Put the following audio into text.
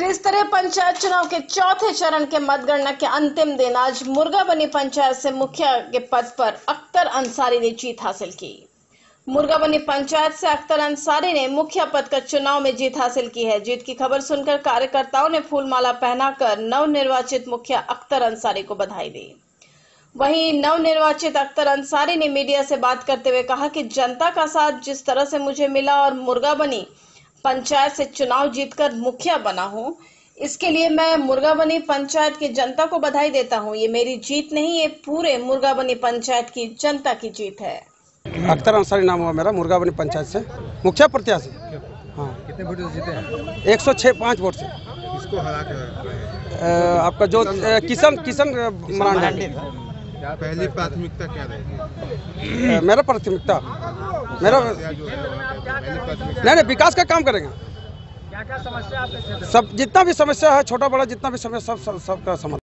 त्रिस्तरीय पंचायत चुनाव के चौथे चरण के मतगणना के अंतिम दिन आज मुर्गाबनी पंचायत से मुखिया के पद पर अख्तर अंसारी ने जीत हासिल की। मुर्गाबनी पंचायत से अख्तर अंसारी ने मुखिया पद का चुनाव में जीत हासिल की है। जीत की खबर सुनकर कार्यकर्ताओं ने फूलमाला पहनाकर नवनिर्वाचित मुखिया अख्तर अंसारी को बधाई दी। वहीं नवनिर्वाचित अख्तर अंसारी ने मीडिया से बात करते हुए कहा कि जनता का साथ जिस तरह से मुझे मिला और मुर्गाबनी पंचायत से चुनाव जीतकर मुखिया बना हूं, इसके लिए मैं मुर्गाबनी पंचायत की जनता को बधाई देता हूं। ये मेरी जीत नहीं, ये पूरे मुर्गाबनी पंचायत की जनता की जीत है। अख्तर अंसारी नाम हुआ मेरा, मुर्गाबनी पंचायत से मुखिया प्रत्याशी। हाँ, कितने वोट से जीते हैं? 106-5 वोट से। किसको हरा के? आपका जो किशन मरांडी। पहली प्राथमिकता क्या रहेगी? मेरा प्राथमिकता नहीं, विकास का काम करेंगे। क्या समस्या आपके? सब जितना भी समस्या है, छोटा बड़ा जितना भी समस्या, सबका समाधान।